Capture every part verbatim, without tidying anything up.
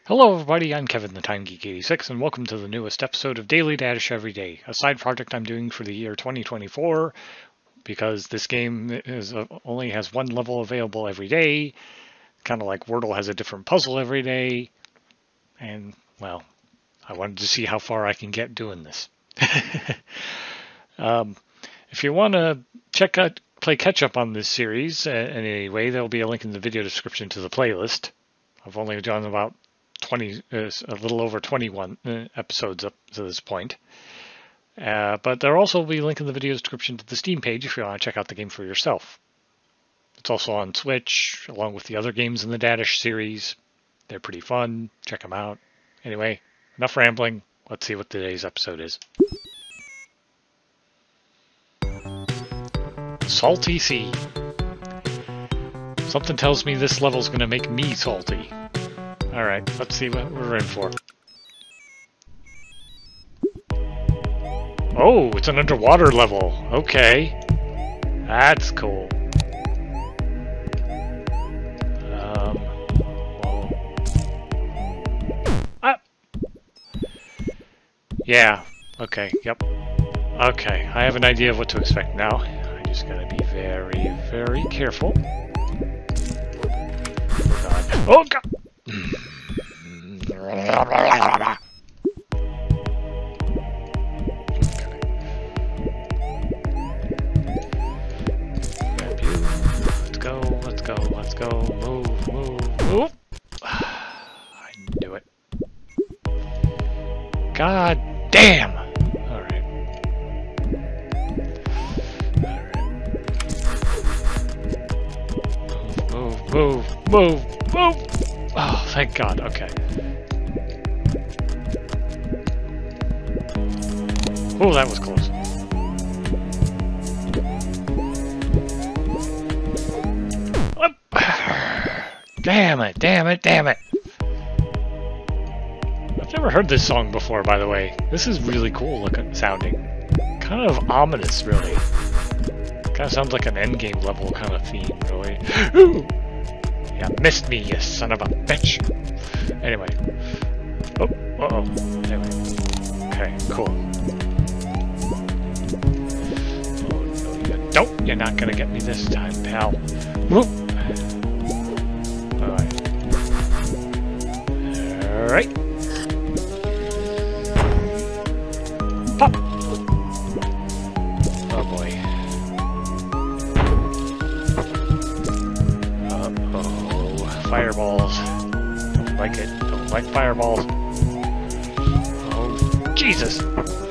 Hello everybody, I'm Kevin the Time Geek eighty-six and welcome to the newest episode of Daily Dadish Every Day, a side project I'm doing for the year twenty twenty-four because this game is uh, only has one level available every day, kind of like Wordle has a different puzzle every day, and well, I wanted to see how far I can get doing this. um, if you want to check out, play catch up on this series uh, in any way, there'll be a link in the video description to the playlist. I've only done about twenty, uh, a little over twenty-one uh, episodes up to this point. Uh, but there'll also be a link in the video description to the Steam page if you want to check out the game for yourself. It's also on Switch, along with the other games in the Dadish series. They're pretty fun. Check them out. Anyway, enough rambling. Let's see what today's episode is. Salty Sea. Something tells me this level's going to make me salty. Alright, let's see what we're in for. Oh, it's an underwater level. Okay. That's cool. Um, whoa. Ah! Yeah, okay, yep. Okay, I have an idea of what to expect now. I just gotta be very, very careful. Oh god! Let's go, let's go, let's go. Move, move, move. I knew it. God damn! Alright. Alright. Move, move, move, move! Oh, thank God. Okay. Oh, that was close. Damn it, damn it, damn it. I've never heard this song before, by the way. This is really cool looking, sounding. Kind of ominous, really. Kind of sounds like an endgame level kind of theme, really. Ooh! You missed me, you son of a bitch. Anyway. Oh, uh-oh. Anyway. Okay, cool. Oh, no, you don't. You're not gonna get me this time, pal. Whoop. Alright. Alright. Pop! Oh boy. Fireballs. Don't like it. Don't like fireballs. Oh, Jesus.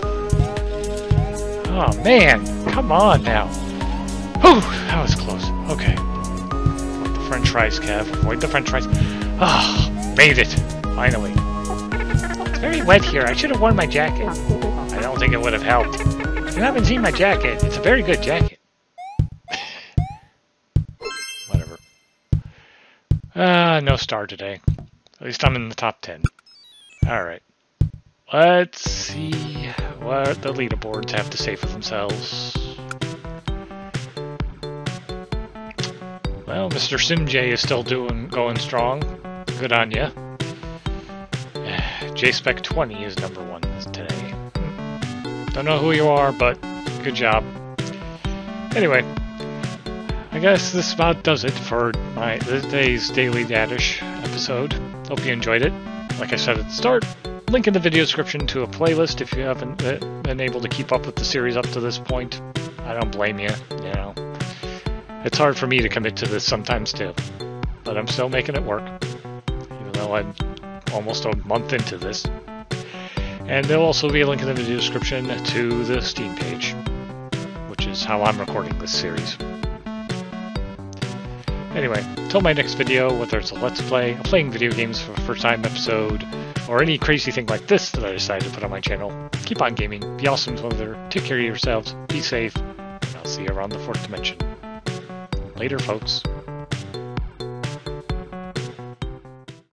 Oh, man. Come on now. Whew, that was close. Okay. Avoid the french fries, Kev. Avoid the french fries. Oh, made it. Finally. It's very wet here. I should have worn my jacket. I don't think it would have helped. You haven't seen my jacket. It's a very good jacket. Uh, no star today. At least I'm in the top ten. Alright. Let's see what the leaderboards have to say for themselves. Well, Mister SimJ is still doing going strong. Good on ya. J Spec twenty is number one today. Don't know who you are, but good job. Anyway. I guess this about does it for my today's Daily Dadish episode. Hope you enjoyed it. Like I said at the start, link in the video description to a playlist if you haven't been able to keep up with the series up to this point. I don't blame you, you know. It's hard for me to commit to this sometimes too, but I'm still making it work, even though I'm almost a month into this. And there'll also be a link in the video description to the Steam page, which is how I'm recording this series. Anyway, till my next video, whether it's a Let's Play, a playing video games for a first time episode, or any crazy thing like this that I decided to put on my channel, keep on gaming, be awesome to one another, take care of yourselves, be safe, and I'll see you around the fourth dimension. Later, folks.